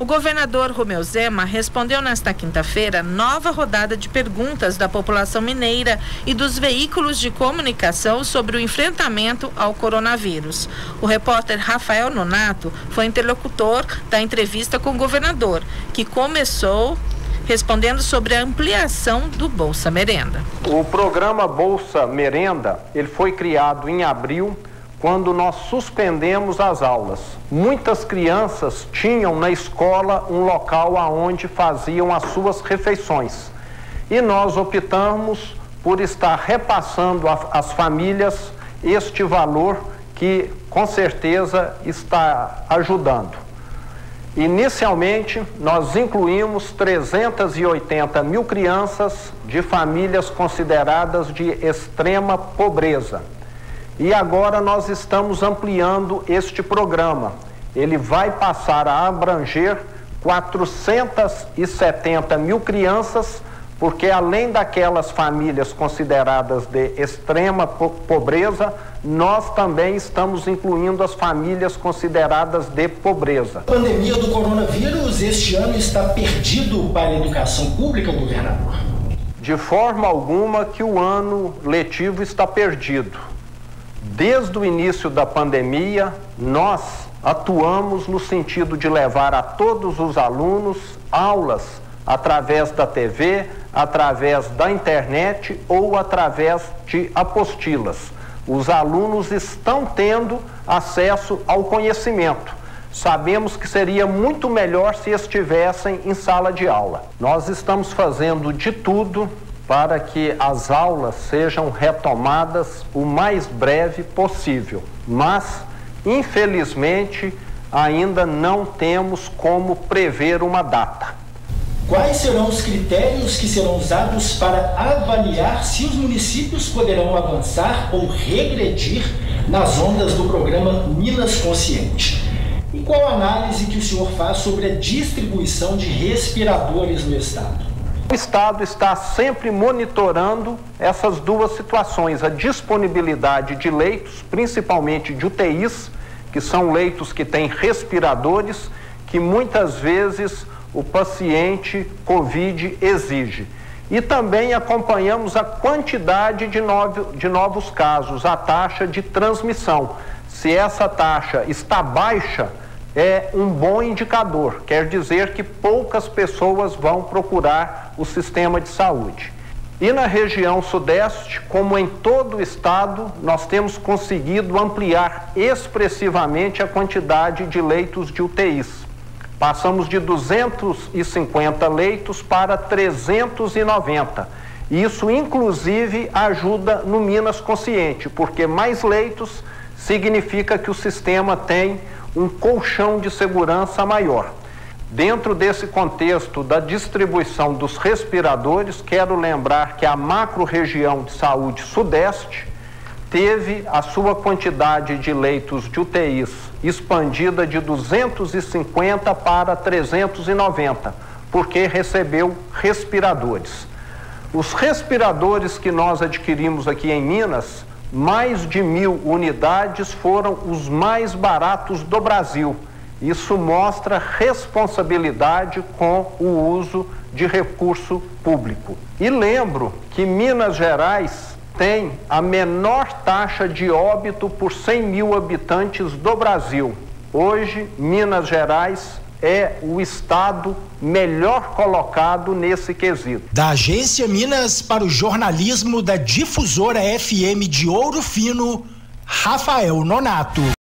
O governador Romeu Zema respondeu nesta quinta-feira nova rodada de perguntas da população mineira e dos veículos de comunicação sobre o enfrentamento ao coronavírus. O repórter Rafael Nonato foi interlocutor da entrevista com o governador, que começou respondendo sobre a ampliação do Bolsa Merenda. O programa Bolsa Merenda, ele foi criado em abril, quando nós suspendemos as aulas. Muitas crianças tinham na escola um local aonde faziam as suas refeições. E nós optamos por estar repassando às famílias este valor que com certeza está ajudando. Inicialmente, nós incluímos 380 mil crianças de famílias consideradas de extrema pobreza. E agora nós estamos ampliando este programa. Ele vai passar a abranger 470 mil crianças, porque além daquelas famílias consideradas de extrema pobreza, nós também estamos incluindo as famílias consideradas de pobreza. A pandemia do coronavírus este ano está perdido para a educação pública, governador? De forma alguma que o ano letivo está perdido. Desde o início da pandemia, nós atuamos no sentido de levar a todos os alunos aulas através da TV, através da internet ou através de apostilas. Os alunos estão tendo acesso ao conhecimento. Sabemos que seria muito melhor se estivessem em sala de aula. Nós estamos fazendo de tudo para que as aulas sejam retomadas o mais breve possível, mas, infelizmente, ainda não temos como prever uma data. Quais serão os critérios que serão usados para avaliar se os municípios poderão avançar ou regredir nas ondas do programa Minas Consciente? E qual a análise que o senhor faz sobre a distribuição de respiradores no estado? O Estado está sempre monitorando essas duas situações, a disponibilidade de leitos, principalmente de UTIs, que são leitos que têm respiradores, que muitas vezes o paciente COVID exige. E também acompanhamos a quantidade de novos casos, a taxa de transmissão. Se essa taxa está baixa, é um bom indicador, quer dizer que poucas pessoas vão procurar o sistema de saúde. E na região sudeste, como em todo o estado, nós temos conseguido ampliar expressivamente a quantidade de leitos de UTIs. Passamos de 250 leitos para 390. Isso, inclusive, ajuda no Minas Consciente, porque mais leitos significa que o sistema tem um colchão de segurança maior. Dentro desse contexto da distribuição dos respiradores, quero lembrar que a macro-região de saúde sudeste teve a sua quantidade de leitos de UTIs expandida de 250 para 390, porque recebeu respiradores. Os respiradores que nós adquirimos aqui em Minas, mais de 1.000 unidades, foram os mais baratos do Brasil. Isso mostra responsabilidade com o uso de recurso público. E lembro que Minas Gerais tem a menor taxa de óbito por 100 mil habitantes do Brasil. Hoje, Minas Gerais é o estado melhor colocado nesse quesito. Da Agência Minas para o jornalismo da Difusora FM de Ouro Fino, Rafael Nonato.